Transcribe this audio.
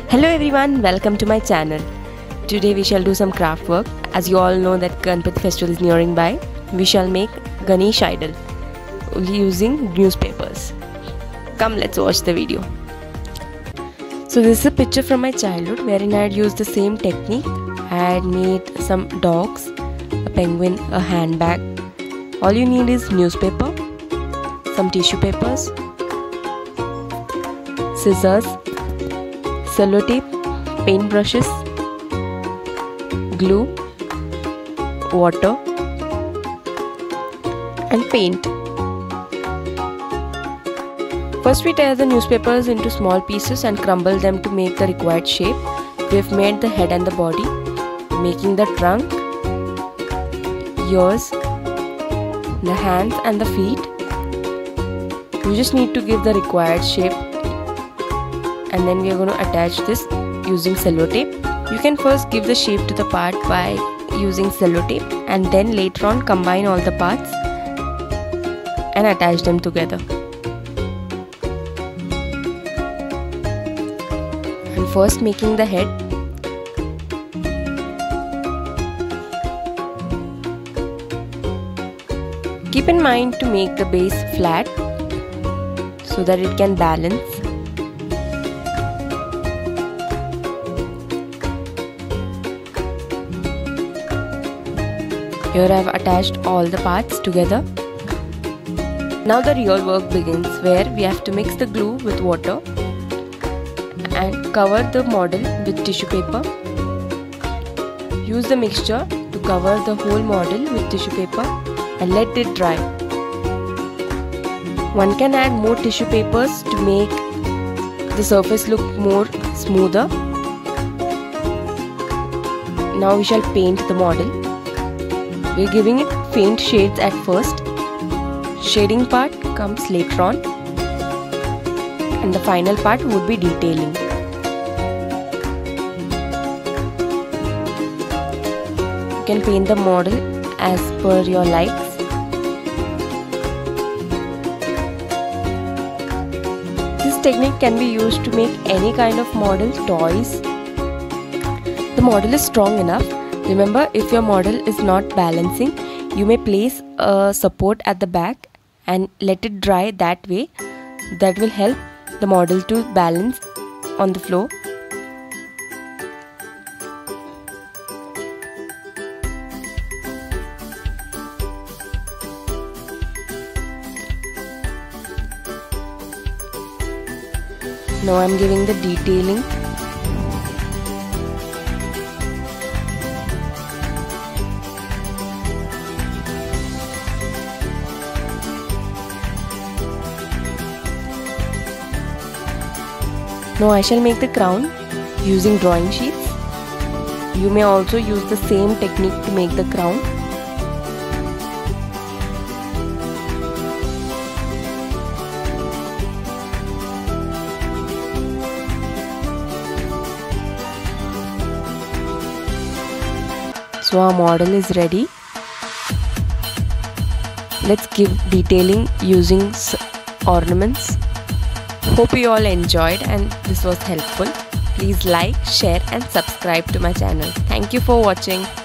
Hello everyone, welcome to my channel. Today we shall do some craft work. As you all know that Ganpati festival is nearing by, we shall make Ganesh idol using newspapers. Come, let's watch the video. So this is a picture from my childhood wherein I had used the same technique. I had made some dogs, a penguin, a handbag. All you need is newspaper, some tissue papers, scissors, sellotape, paint brushes, glue, water and paint. First we tear the newspapers into small pieces and crumble them to make the required shape. We have made the head and the body, making the trunk, ears, the hands and the feet. You just need to give the required shape, and then we are going to attach this using sellotape. You can first give the shape to the part by using sellotape and then later on combine all the parts and attach them together. And first making the head. Keep in mind to make the base flat so that it can balance. Here I have attached all the parts together. Now the real work begins, where we have to mix the glue with water and cover the model with tissue paper. Use the mixture to cover the whole model with tissue paper and let it dry. One can add more tissue papers to make the surface look more smoother. Now we shall paint the model. We are giving it faint shades at first. Shading part comes later on, and the final part would be detailing. You can paint the model as per your likes. This technique can be used to make any kind of model, toys. The model is strong enough. Remember, if your model is not balancing, you may place a support at the back and let it dry that way. That will help the model to balance on the floor. Now I am giving the detailing. Now I shall make the crown using drawing sheets. You may also use the same technique to make the crown. So our model is ready. Let's give detailing using ornaments. Hope you all enjoyed and this was helpful. Please like, share and subscribe to my channel. Thank you for watching.